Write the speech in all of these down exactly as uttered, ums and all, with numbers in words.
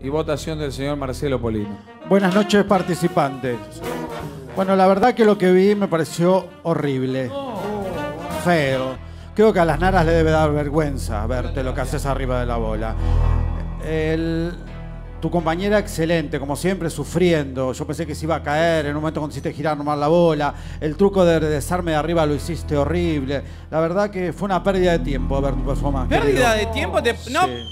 y votación del señor Marcelo Polino. Buenas noches, participantes. Bueno, la verdad que lo que vi me pareció horrible. Feo. Creo que a las naras le debe dar vergüenza verte lo que haces arriba de la bola. El... Tu compañera excelente, como siempre, sufriendo. Yo pensé que se iba a caer, en un momento consiste girar nomás la bola. El truco de desarme de arriba lo hiciste horrible. La verdad que fue una pérdida de tiempo ver tu performance. ¿Pérdida querido. de tiempo? Te... No. Sí.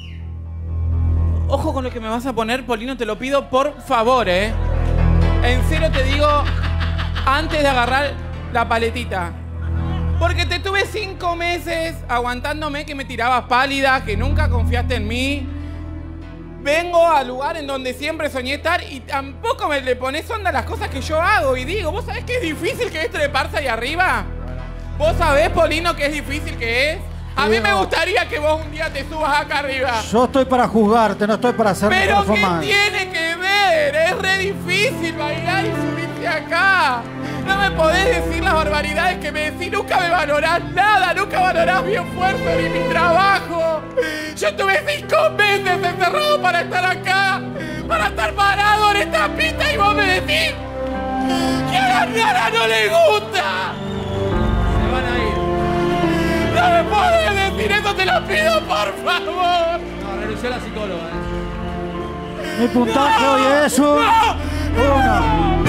Ojo con lo que me vas a poner, Polino, te lo pido por favor, ¿eh? En serio te digo, antes de agarrar la paletita. Porque te tuve cinco meses aguantándome que me tirabas pálida, que nunca confiaste en mí. Vengo al lugar en donde siempre soñé estar y tampoco me le pones onda a las cosas que yo hago y digo. ¿Vos sabés que es difícil que es treparse ahí arriba? ¿Vos sabés, Polino, que es difícil que es? A mí me gustaría que vos un día te subas acá arriba. Yo estoy para juzgarte, no estoy para hacer Pero ¿qué performance. tiene que ver? Es re difícil bailar y subirte acá. No me podés decir las barbaridades que me decís. Nunca me valorás nada, nunca valorás mi esfuerzo ni mi trabajo. Yo tuve cinco meses encerrado para estar acá, para estar parado en esta pista y vos me decís que a la nara no le gusta. Se van a ir. No me podés decir eso, te lo pido por favor. No, renunció a la psicóloga. ¿eh? Mi puntaje hoy es un... ¡No! uno.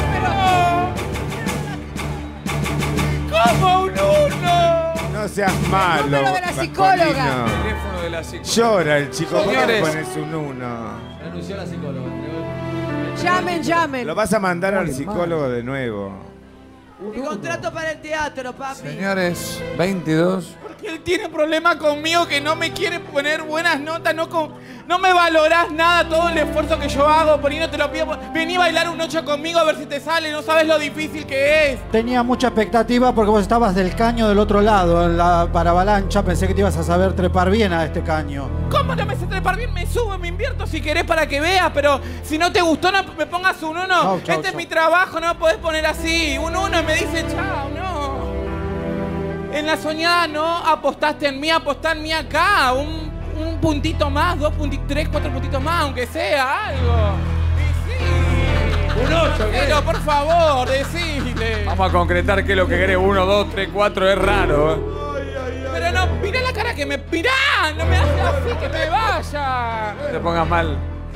¡Como un uno! No seas malo. El número de la psicóloga. Polino. Teléfono de la psicóloga. Llora el chico. ¿Por qué le Señores. pones un uno? Renunció a la psicóloga. Llamen, llamen. Lo vas a mandar al psicólogo de nuevo. Mi contrato para el teatro, papi. Señores, veintidós. Porque él tiene problema conmigo que no me quiere poner buenas notas, no, con, no me valorás nada todo el esfuerzo que yo hago, Polino, te lo pido. Vení a bailar un ocho conmigo a ver si te sale, no sabes lo difícil que es. Tenía mucha expectativa porque vos estabas del caño del otro lado, en la paravalancha. Pensé que te ibas a saber trepar bien a este caño. ¿Cómo no me sé trepar bien? Me subo, me invierto si querés para que veas, pero si no te gustó no me pongas un uno. Chau, chau, este es chau. mi trabajo, no me podés poner así. Un uno y me dice chao, no. En la soñada no apostaste en mí, apostá en mí acá. Un, un puntito más, dos puntitos, tres, cuatro puntitos más, aunque sea algo. Y sí. Un ocho, ¿qué? Pero por favor, decile. Vamos a concretar qué es lo que querés. Uno, dos, tres, cuatro, es raro. ¿eh? Pero no, mirá la cara que me... Mirá, no me haces así, que me vaya. No te pongas mal.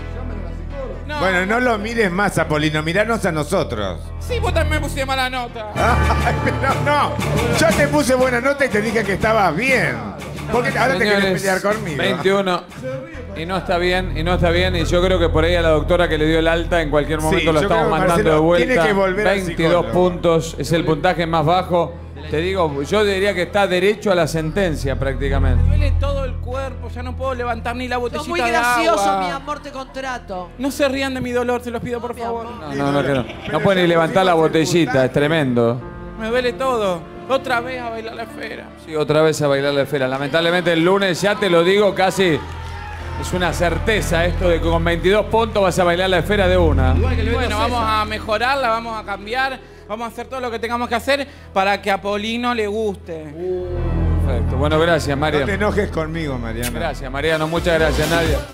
No. Bueno, no lo mires más a Polino, miranos a nosotros. Sí, vos también me pusiste mala nota. Ay, pero no, yo te puse buena nota y te dije que estabas bien. ¿Por qué ahora te querés Señores, pelear conmigo? veintiuno. Y no está bien, y no está bien. Y yo creo que por ahí a la doctora que le dio el alta en cualquier Sí, momento lo yo estamos creo que mandando Marcelo de vuelta. tiene que volver al veintidós psicólogo. puntos, es el puntaje más bajo. Te digo, yo diría que está derecho a la sentencia prácticamente. Me duele todo el cuerpo, ya no puedo levantar ni la botellita Sos muy de gracioso, agua. mi amor, te contrato. No se rían de mi dolor, se los pido por Mi favor. amor. No, no, no, que no. No puede ni levantar la botellita, es tremendo. Me duele todo. Otra vez a bailar la esfera. Sí, otra vez a bailar la esfera. Lamentablemente el lunes, ya te lo digo, casi es una certeza esto de que con veintidós puntos vas a bailar la esfera de una. Igual que el Beto Bueno, César. vamos a mejorarla, vamos a cambiar, vamos a hacer todo lo que tengamos que hacer para que a Polino le guste. Perfecto. Bueno, gracias, No Mario. te enojes conmigo, Mariana. Gracias, Mariano. Muchas gracias, Nadia.